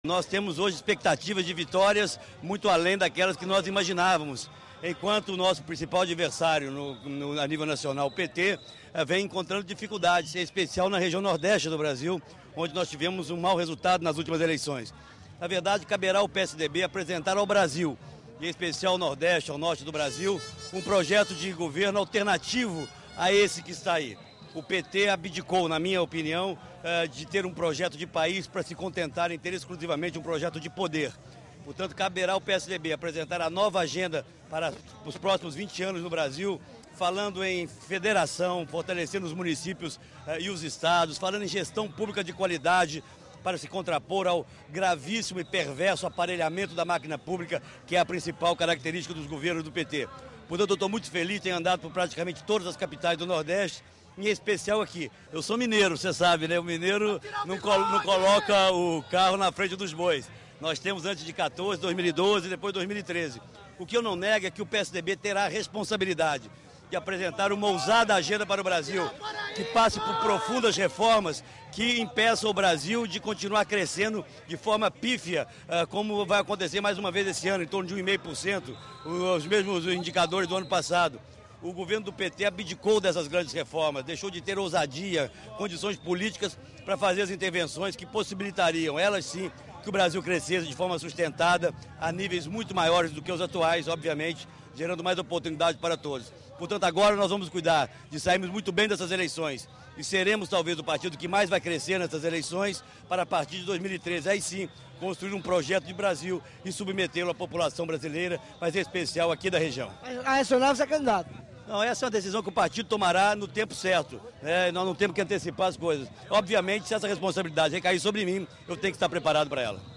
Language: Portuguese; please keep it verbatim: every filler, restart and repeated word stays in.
Nós temos hoje expectativas de vitórias muito além daquelas que nós imaginávamos, enquanto o nosso principal adversário no, no, a nível nacional, o P T, vem encontrando dificuldades, em especial na região nordeste do Brasil, onde nós tivemos um mau resultado nas últimas eleições. Na verdade, caberá ao P S D B apresentar ao Brasil, em especial ao nordeste, ao norte do Brasil, um projeto de governo alternativo a esse que está aí. O P T abdicou, na minha opinião, de ter um projeto de país para se contentar em ter exclusivamente um projeto de poder. Portanto, caberá ao P S D B apresentar a nova agenda para os próximos vinte anos no Brasil, falando em federação, fortalecendo os municípios e os estados, falando em gestão pública de qualidade, para se contrapor ao gravíssimo e perverso aparelhamento da máquina pública, que é a principal característica dos governos do P T. Portanto, eu estou muito feliz, tenho andado por praticamente todas as capitais do Nordeste, em especial aqui. Eu sou mineiro, você sabe, né? O mineiro não, col não coloca o carro na frente dos bois. Nós temos antes de quatorze, dois mil e doze e depois dois mil e treze. O que eu não nego é que o P S D B terá a responsabilidade de apresentar uma ousada agenda para o Brasil, que passe por profundas reformas que impeçam o Brasil de continuar crescendo de forma pífia, como vai acontecer mais uma vez esse ano, em torno de um vírgula cinco por cento, os mesmos indicadores do ano passado. O governo do P T abdicou dessas grandes reformas, deixou de ter ousadia, condições políticas para fazer as intervenções que possibilitariam, elas sim, que o Brasil crescesse de forma sustentada a níveis muito maiores do que os atuais, obviamente, gerando mais oportunidade para todos. Portanto, agora nós vamos cuidar de sairmos muito bem dessas eleições e seremos talvez o partido que mais vai crescer nessas eleições para a partir de dois mil e treze, aí sim, construir um projeto de Brasil e submetê-lo à população brasileira, mas em especial aqui da região. A Resonância é candidato. Não, essa é uma decisão que o partido tomará no tempo certo, né? Nós não temos que antecipar as coisas. Obviamente, se essa responsabilidade recair sobre mim, eu tenho que estar preparado para ela.